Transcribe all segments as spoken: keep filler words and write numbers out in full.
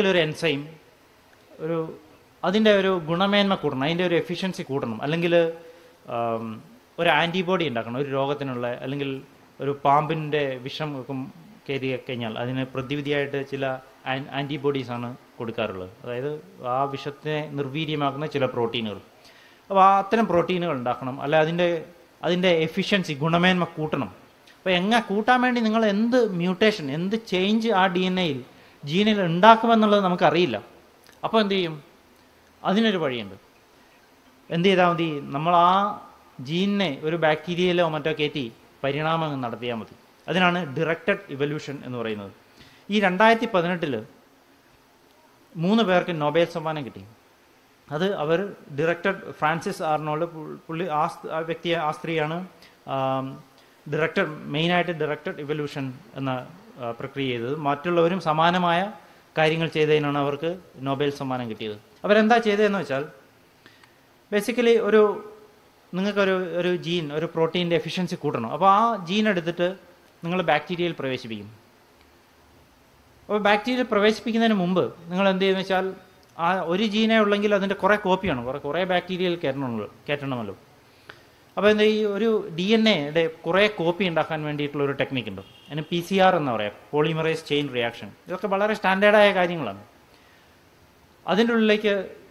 ഏതെങ്കിലും ഒരു എൻസൈം ഒരു അതിൻ്റെ ഒരു ഗുണമേന്മ കൂട്ടണം, അതിൻ്റെ ഒരു എഫിഷ്യൻസി കൂട്ടണം, അല്ലെങ്കിൽ ഒരു ആൻറ്റിബോഡി ഉണ്ടാക്കണം ഒരു രോഗത്തിനുള്ള, അല്ലെങ്കിൽ ഒരു പാമ്പിൻ്റെ വിഷം കയറി കഴിഞ്ഞാൽ അതിന് പ്രതിവിധിയായിട്ട് ചില ആൻറ്റിബോഡീസാണ് കൊടുക്കാറുള്ളത്. അതായത് ആ വിഷത്തിനെ നിർവീര്യമാക്കുന്ന ചില പ്രോട്ടീനുകൾ. അപ്പോൾ ആ അത്തരം പ്രോട്ടീനുകൾ ഉണ്ടാക്കണം, അല്ല അതിൻ്റെ അതിൻ്റെ എഫിഷ്യൻസി ഗുണമേന്മ കൂട്ടണം. അപ്പോൾ എങ്ങനെ കൂട്ടാൻ വേണ്ടി നിങ്ങൾ എന്ത് മ്യൂട്ടേഷൻ, എന്ത് ചേഞ്ച് ആ ഡി എൻ എയിൽ ജീനിൽ ഉണ്ടാക്കുമെന്നുള്ളത് നമുക്കറിയില്ല. അപ്പോൾ എന്ത് ചെയ്യും? അതിനൊരു വഴിയുണ്ട്. എന്ത് ചെയ്താൽ മതി? നമ്മൾ ആ ജീനിനെ ഒരു ബാക്ടീരിയയിലോ മറ്റോ കയറ്റി പരിണാമം നടത്തിയാൽ മതി. അതിനാണ് ഡിറക്റ്റഡ് ഇവല്യൂഷൻ എന്ന് പറയുന്നത്. ഈ രണ്ടായിരത്തി പതിനെട്ടിൽ മൂന്ന് പേർക്ക് നൊബേൽ സമ്മാനം കിട്ടി. അത് അവർ ഡിറക്റ്റഡ് ഫ്രാൻസിസ് ആർണോൾഡ്, പുള്ളി ആ ആ വ്യക്തിയെ ആ സ്ത്രീയാണ് ഡിറക്റ്റഡ് മെയിനായിട്ട് ഡിറക്റ്റഡ് ഇവല്യൂഷൻ എന്ന പ്രക്രിയ ചെയ്തത്. മറ്റുള്ളവരും സമാനമായ കാര്യങ്ങൾ ചെയ്തതിനാണ് അവർക്ക് നൊബേൽ സമ്മാനം കിട്ടിയത്. അവരെന്താ ചെയ്തതെന്ന് വെച്ചാൽ ബേസിക്കലി ഒരു നിങ്ങൾക്കൊരു ഒരു ജീൻ, ഒരു പ്രോട്ടീൻ്റെ എഫിഷ്യൻസി കൂട്ടണം. അപ്പോൾ ആ ജീൻ എടുത്തിട്ട് നിങ്ങൾ ബാക്ടീരിയയിൽ പ്രവേശിപ്പിക്കും. അപ്പോൾ ബാക്ടീരിയയിൽ പ്രവേശിപ്പിക്കുന്നതിന് മുമ്പ് നിങ്ങൾ എന്ത് ചെയ്യുമെന്ന് വെച്ചാൽ ആ ഒരു ജീനേ ഉള്ളെങ്കിൽ അതിൻ്റെ കുറേ കോപ്പിയാണ്, കുറേ കുറേ ബാക്ടീരിയയിൽ കയറ്റണമല്ലോ കയറ്റണമല്ലോ അപ്പോൾ എന്താ ഈ ഒരു ഡി എൻ എയുടെ കുറേ കോപ്പി ഉണ്ടാക്കാൻ വേണ്ടിയിട്ടുള്ള ഒരു ടെക്നിക്ക് ഉണ്ട്. അതിന് പി സി ആർ എന്ന് പറയാം, പോളിമറൈസ് ചെയിൻ റിയാക്ഷൻ. ഇതൊക്കെ വളരെ സ്റ്റാൻഡേർഡായ കാര്യങ്ങളാണ്. അതിൻ്റെ ഉള്ളിലേക്ക്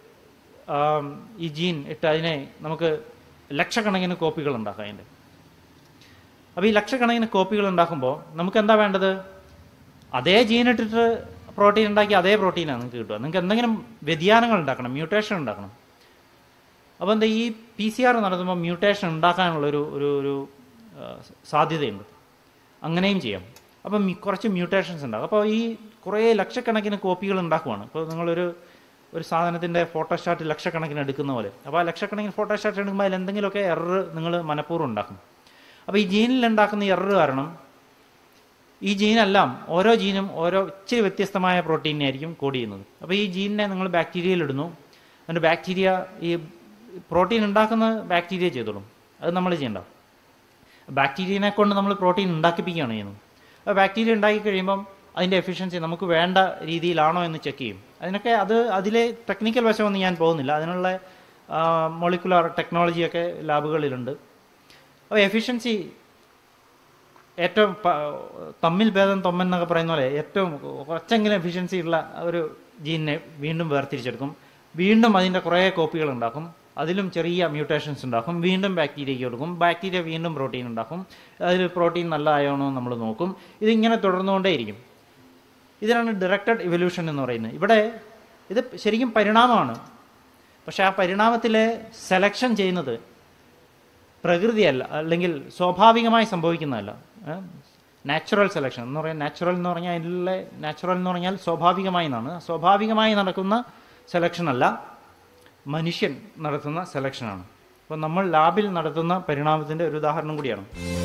ഈ ജീൻ ഇട്ട് അതിനെ നമുക്ക് ലക്ഷക്കണക്കിന് കോപ്പികൾ ഉണ്ടാക്കാം അതിൻ്റെ. അപ്പോൾ ഈ ലക്ഷക്കണക്കിന് കോപ്പികൾ ഉണ്ടാക്കുമ്പോൾ നമുക്ക് എന്താ വേണ്ടത്? അതേ ജീൻ ഇട്ടിട്ട് പ്രോട്ടീൻ ഉണ്ടാക്കി അതേ പ്രോട്ടീനാണ് നിങ്ങൾക്ക് കിട്ടുക. നിങ്ങൾക്ക് എന്തെങ്കിലും വ്യതിയാനങ്ങൾ ഉണ്ടാക്കണം, മ്യൂട്ടേഷൻ ഉണ്ടാക്കണം. അപ്പോൾ എന്താ ഈ പി സി ആർ നടത്തുമ്പോൾ മ്യൂട്ടേഷൻ ഉണ്ടാക്കാനുള്ളൊരു ഒരു ഒരു സാധ്യതയുണ്ട്. അങ്ങനെയും ചെയ്യാം. അപ്പം കുറച്ച് മ്യൂട്ടേഷൻസ് ഉണ്ടാകും. അപ്പോൾ ഈ കുറേ ലക്ഷക്കണക്കിന് കോപ്പികൾ ഉണ്ടാക്കുവാണ്. ഇപ്പോൾ നിങ്ങളൊരു ഒരു സാധനത്തിൻ്റെ ഫോട്ടോസ്റ്റാറ്റ് ലക്ഷക്കണക്കിന് എടുക്കുന്ന പോലെ. അപ്പോൾ ആ ലക്ഷക്കണക്കിന് ഫോട്ടോസ്റ്റാറ്റ് എടുക്കുമ്പോൾ അതിൽ എന്തെങ്കിലുമൊക്കെ എറർ നിങ്ങൾ മനഃപൂർവ്വം ഉണ്ടാക്കും. അപ്പോൾ ഈ ജീനിൽ ഉണ്ടാക്കുന്ന എറർ കാരണം ഈ ജീനെല്ലാം ഓരോ ജീനും ഓരോ ഇച്ചിരി വ്യത്യസ്തമായ പ്രോട്ടീനെ ആയിരിക്കും കോഡ് ചെയ്യുന്നത്. അപ്പോൾ ഈ ജീനിനെ നിങ്ങൾ ബാക്ടീരിയയിൽ ഇടുന്നു, എന്നിട്ട് ബാക്ടീരിയ ഈ പ്രോട്ടീൻ ഉണ്ടാക്കുന്ന ബാക്ടീരിയ ചെയ്തോളും. അത് നമ്മൾ ചെയ്യണ്ട. ബാക്ടീരിയനെ കൊണ്ട് നമ്മൾ പ്രോട്ടീൻ ഉണ്ടാക്കിപ്പിക്കുകയാണ് ചെയ്യുന്നത്. അപ്പോൾ ബാക്ടീരിയ ഉണ്ടാക്കി കഴിയുമ്പം അതിൻ്റെ എഫിഷ്യൻസി നമുക്ക് വേണ്ട രീതിയിലാണോ എന്ന് ചെക്ക് ചെയ്യും. അതിനൊക്കെ അത് അതിലെ ടെക്നിക്കൽ വശമൊന്നും ഞാൻ പോകുന്നില്ല. അതിനുള്ള മോളിക്കുലാർ ടെക്നോളജിയൊക്കെ ലാബുകളിലുണ്ട്. അപ്പോൾ എഫിഷ്യൻസി ഏറ്റവും തമ്മിൽ ഭേദം തൊമ്മൻ എന്നൊക്കെ പറയുന്ന പോലെ ഏറ്റവും കുറച്ചെങ്കിലും എഫിഷ്യൻസി ഉള്ള ഒരു ജീനിനെ വീണ്ടും വേർതിരിച്ചെടുക്കും. വീണ്ടും അതിൻ്റെ കുറേ കോപ്പികൾ ഉണ്ടാക്കും. അതിലും ചെറിയ മ്യൂട്ടേഷൻസ് ഉണ്ടാക്കും. വീണ്ടും ബാക്ടീരിയയ്ക്ക് കൊടുക്കും. ബാക്ടീരിയ വീണ്ടും പ്രോട്ടീൻ ഉണ്ടാക്കും. അതിൽ പ്രോട്ടീൻ നല്ലതാണോ എന്ന് നമ്മൾ നോക്കും. ഇതിങ്ങനെ തുടർന്നുകൊണ്ടേയിരിക്കും. ഇതിനാണ് ഡിറക്റ്റഡ് ഇവല്യൂഷൻ എന്ന് പറയുന്നത്. ഇവിടെ ഇത് ശരിക്കും പരിണാമമാണ്. പക്ഷേ ആ പരിണാമത്തിലെ സെലക്ഷൻ ചെയ്യുന്നത് പ്രകൃതിയല്ല, അല്ലെങ്കിൽ സ്വാഭാവികമായി സംഭവിക്കുന്നതല്ല. നാച്ചുറൽ സെലക്ഷൻ എന്ന് പറയാൻ നാച്ചുറൽ എന്ന് പറഞ്ഞാൽ അതിലെ നാച്ചുറൽ എന്ന് പറഞ്ഞാൽ സ്വാഭാവികമായി എന്നാണ്. സ്വാഭാവികമായി നടക്കുന്ന സെലക്ഷൻ അല്ല, മനുഷ്യൻ നടത്തുന്ന സെലക്ഷനാണ്. അപ്പോൾ നമ്മൾ ലാബിൽ നടത്തുന്ന പരിണാമത്തിൻ്റെ ഒരു ഉദാഹരണം കൂടിയാണ്.